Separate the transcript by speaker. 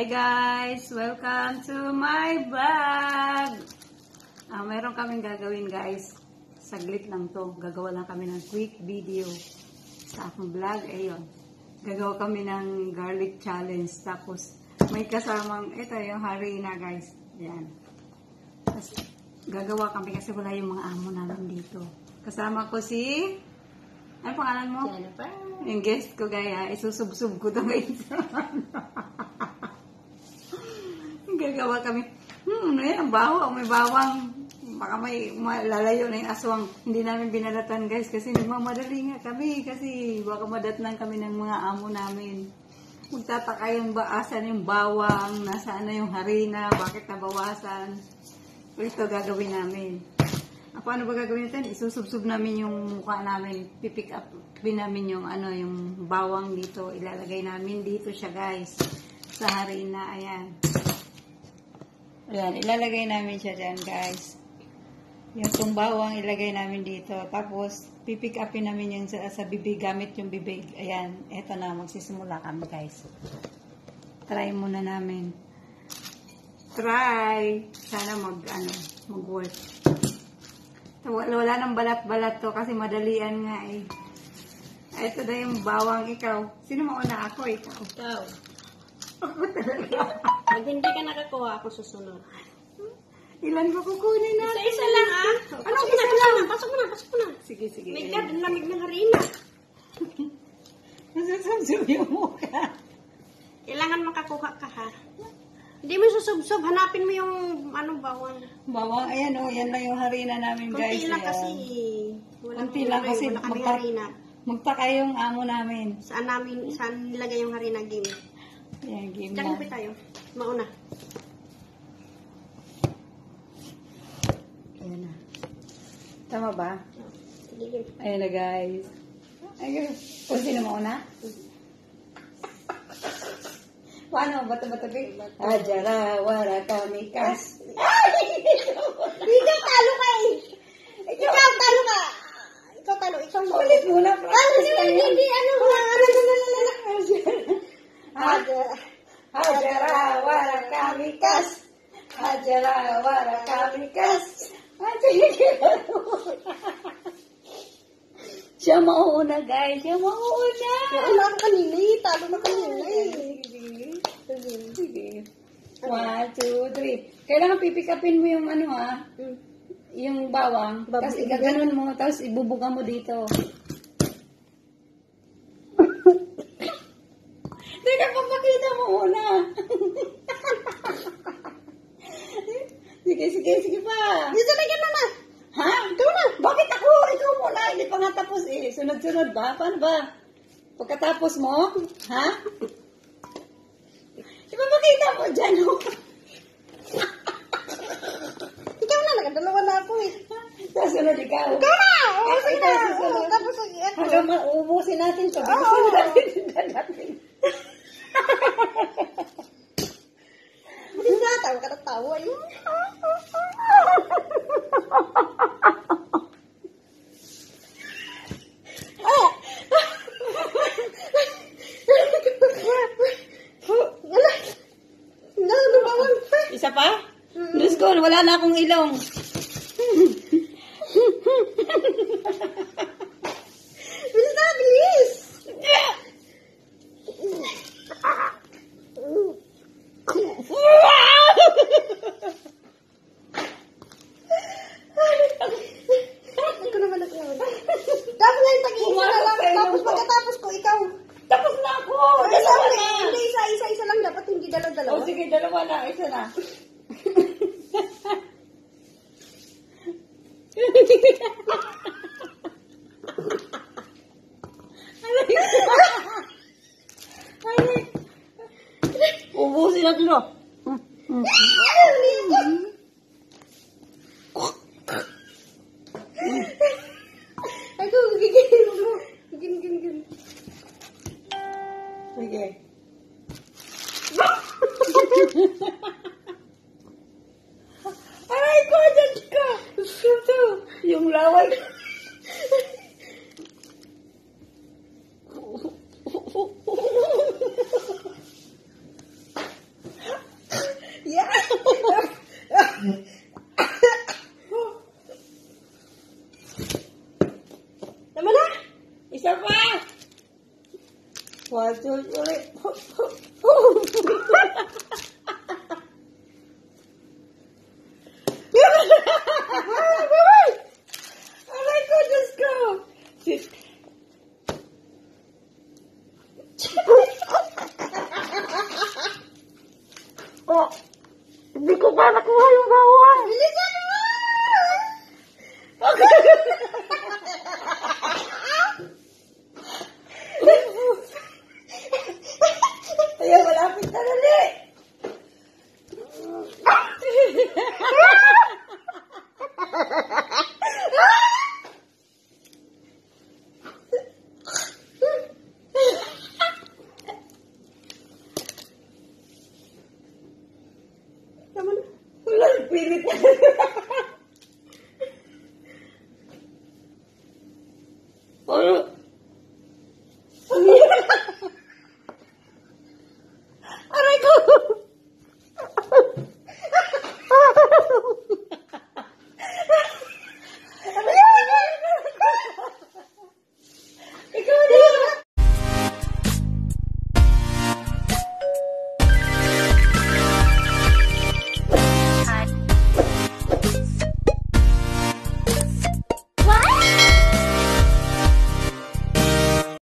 Speaker 1: guys! Welcome to my vlog! Mayroon kaming gagawin guys. Saglit lang to. Gagawa lang kami ng quick video sa akong vlog. Ayun. Gagawa kami ng garlic challenge. Tapos may kasamang, ito yung harina guys. Yan. Tapos gagawa kami kasi wala yung mga amo namin dito. Kasama ko si... Ano pangalan mo?
Speaker 2: Jennifer.
Speaker 1: Yung guest ko gaya. Isusub-sub ko to guys. Gagawa kami. Ano yan? Ang baho. May bawang. Baka may lalayo na yung aswang. Hindi namin binalatan guys. Kasi nagmamadali nga kami. Kasi baka madatnan kami ng mga amo namin. Magtataka yung baasan yung bawang. Nasaan na yung harina. Bakit nabawasan. Ito gagawin namin. Paano ba gagawin natin? Isusubsub namin yung mukha namin. Pipick up namin yung yung bawang dito. Ilalagay namin dito siya guys. Sa harina. Ayan. Ayan, ilalagay namin siya dyan, guys. Yung itong bawang, ilagay namin dito. Tapos, pipick upin namin yung sa bibig, gamit yung bibig. Ayan, eto na, magsisimula kami, guys. Try muna namin. Try! Sana mag-work. Wala nang balat-balat to, kasi madalian nga eh. Eto na yung bawang, ikaw. Sino mauna? Ako, ikaw.
Speaker 2: Ikaw.
Speaker 1: Ako talaga.
Speaker 2: Pag hindi ka nakakuha, ako susunod.
Speaker 1: Ilan ba kukunin natin?
Speaker 2: Isa-isa lang ah.
Speaker 1: Anong
Speaker 2: Pasok mo
Speaker 1: isa
Speaker 2: na,
Speaker 1: lang?
Speaker 2: pasok mo na, pasok mo na.
Speaker 1: Sige, sige.
Speaker 2: May God, ang lamig ng harina.
Speaker 1: Nasasabsab yung mukha.
Speaker 2: Kailangan makakuha ka ha. Hindi mo susubsob, hanapin mo yung bawang.
Speaker 1: Bawang, ayan o, yan lang yung harina namin guys.
Speaker 2: Kunti lang
Speaker 1: Ayan.
Speaker 2: kasi.
Speaker 1: Kunti lang kasi
Speaker 2: wala kami harina.
Speaker 1: magtaka yung amo namin.
Speaker 2: Saan nilagay yung harina game?
Speaker 1: Ayan, game
Speaker 2: Diyan
Speaker 1: na.
Speaker 2: kapit tayo. Mauna.
Speaker 1: Ayan na. Tama ba?
Speaker 2: Sige, game.
Speaker 1: Ayan na guys. Ayun. Kung sino mauna? Paano? Bato-bato big? Ajara, wara kami kas.
Speaker 2: Ikaw talo ka eh! Ikaw talo ka! Ikaw talo, ikaw mo.
Speaker 1: Ulit muna.
Speaker 2: Hindi,
Speaker 1: Hajara wara kami kas. Hajara wara kami kas. Siya mauuna guys. Siya mauuna.
Speaker 2: Wala ka kanina eh. Talo na kanina eh.
Speaker 1: Sige. 1, 2, 3. Kailangan pipikapin mo yung yung bawang. Tapos igaganon mo. Tapos ibubuga mo dito. Teka, papakita mo muna. Sige pa.
Speaker 2: Dito na gano'n na.
Speaker 1: Ha? Ikaw na. Bakit ako? Ikaw muna. Hindi pa nga tapos eh. Sunod-sunod ba? Paano ba? Pagkatapos mo? Ha? Ipapakita mo dyan.
Speaker 2: Ikaw na, nakadalawa na ako eh.
Speaker 1: Sasunod ikaw.
Speaker 2: Ikaw na! Oo,
Speaker 1: Ikaw
Speaker 2: sige na.
Speaker 1: susunod.
Speaker 2: Oo, tapos ako.
Speaker 1: Hanggang mauubusin natin ito.
Speaker 2: Oo.
Speaker 1: Susunod natin.
Speaker 2: Hindi na, tawa ka na tawa eh.
Speaker 1: Isa pa? Diyos ko, wala na akong ilong.
Speaker 2: Bilis na, bilis! Ako naman ako. Tapos na yung tag-iisa na lang. Tapos pagkatapos ko, ikaw.
Speaker 1: Tapos na ako.
Speaker 2: Hindi, isa lang dapat, hindi dalaw-dalawa.
Speaker 1: O sige, dalawa na. Isa na. Ubusin natin mo.
Speaker 2: Ako, gigigil mo. Gigil.
Speaker 1: Sige. Aray ko, dyan ka. Yung laway.
Speaker 2: Macul ulit.
Speaker 1: Aray ko, Diyos ko.
Speaker 2: Oh, hindi ko pa nakuha yung bawang. Bilisan mo! Ayaw, malapit na dali. Wala, pilit.